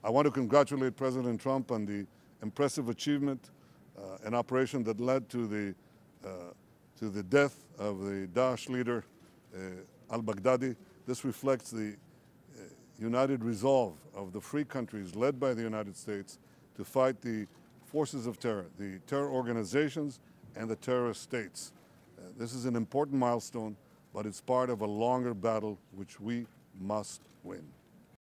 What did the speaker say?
I want to congratulate President Trump on the impressive achievement, an operation that led to the death of the Daesh leader, al-Baghdadi. This reflects the united resolve of the free countries led by the United States to fight the forces of terror, the terror organizations and the terrorist states. This is an important milestone, but it's part of a longer battle which we must win.